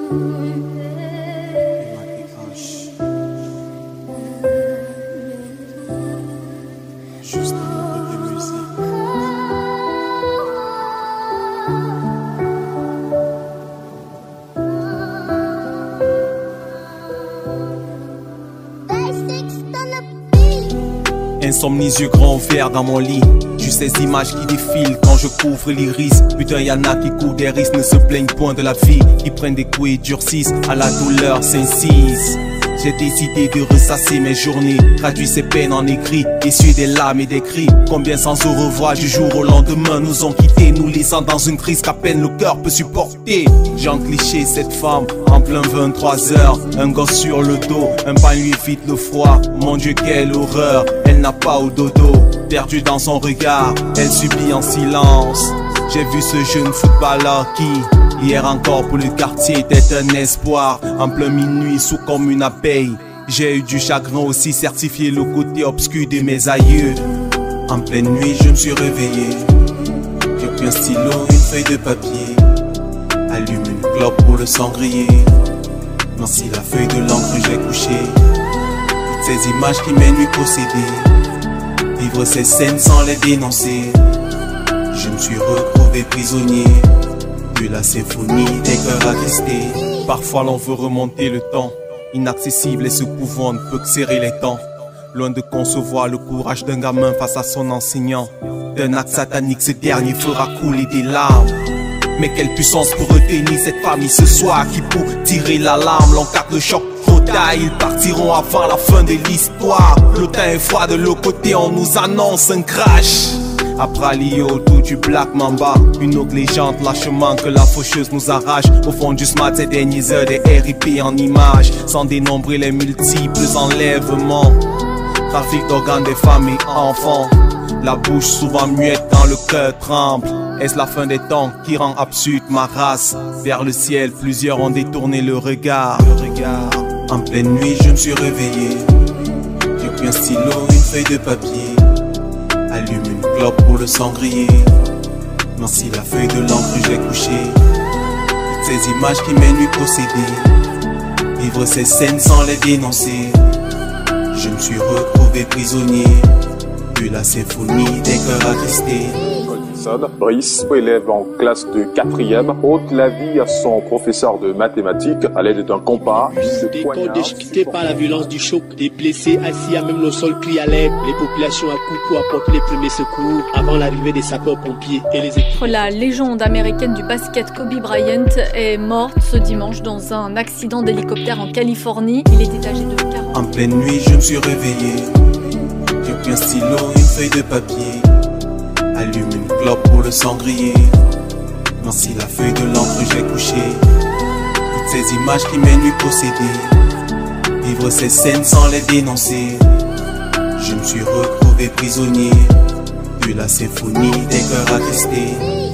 Juste un peu de musique. Insomnie, yeux grands ouverts dans mon lit. Juste ces images qui défilent quand je couvre l'iris. Putain, y'en a qui courent des risques, ne se plaignent point de la vie. Qui prennent des coups et durcissent, à la douleur s'incisent. J'ai décidé de ressasser mes journées, traduit ces peines en écrit, essuie des larmes et des cris. Combien sans au revoir du jour au lendemain nous ont quittés, nous laissant dans une crise qu'à peine le cœur peut supporter. J'ai cliché cette femme en plein 23h, un gosse sur le dos, un pain lui évite le froid. Mon Dieu, quelle horreur, elle n'a pas au dodo, perdue dans son regard, elle subit en silence. J'ai vu ce jeune footballeur qui, hier encore pour le quartier, était un espoir. En plein minuit, sous comme une abeille. J'ai eu du chagrin aussi, certifié le côté obscur de mes aïeux. En pleine nuit, je me suis réveillé. J'ai pris un stylo, une feuille de papier. Allume une clope pour le sangrier. Merci la feuille de l'encre, j'ai couché. Toutes ces images qui m'ennuient posséder. Vivre ces scènes sans les dénoncer. Je me suis retrouvé prisonnier de la symphonie des cœurs attristés. Parfois l'on veut remonter le temps, inaccessible et ce pouvoir ne peut que serrer les dents. Loin de concevoir le courage d'un gamin face à son enseignant. D'un acte satanique, ce dernier fera couler des larmes. Mais quelle puissance pour retenir cette famille ce soir, qui pour tirer l'alarme, l'encarte le choc trop tard. Ils partiront avant la fin de l'histoire. Le temps est froid de l'autre côté, on nous annonce un crash. Après l'IO, tout du Black Mamba, une autre légende lâchement que la faucheuse nous arrache. Au fond du smart, ces dernières heures des RIP en images, sans dénombrer les multiples enlèvements. Trafic d'organes des femmes et enfants, la bouche souvent muette quand le cœur tremble. Est-ce la fin des temps qui rend absurde ma race? Vers le ciel, plusieurs ont détourné le regard. En pleine nuit, je me suis réveillé. J'ai pris un stylo, une feuille de papier. Allume une clope pour le sangrier. Merci la feuille de l'encre, j'ai couché. Toutes ces images qui m'ennuient posséder. Vivre ces scènes sans les dénoncer. Je me suis retrouvé prisonnier de la symphonie des cœurs attristés. Brice, élève en classe de 4e, ôte la vie à son professeur de mathématiques à l'aide d'un compas. Des corps déchiquetés par la violence du choc, des blessés assis à même le sol crient à l'aide, les populations accourent pour apporter les premiers secours avant l'arrivée des sapeurs-pompiers et les équipes. La légende américaine du basket Kobe Bryant est morte ce dimanche dans un accident d'hélicoptère en Californie. Il était âgé de 40 ans. En pleine nuit, je me suis réveillé. J'ai pris un stylo, une feuille de papier. Allume une clope pour le sangrier. Merci la feuille de l'encre, j'ai couché. Toutes ces images qui m'ennuient posséder. Vivre ces scènes sans les dénoncer. Je me suis retrouvé prisonnier de la symphonie des cœurs attristés.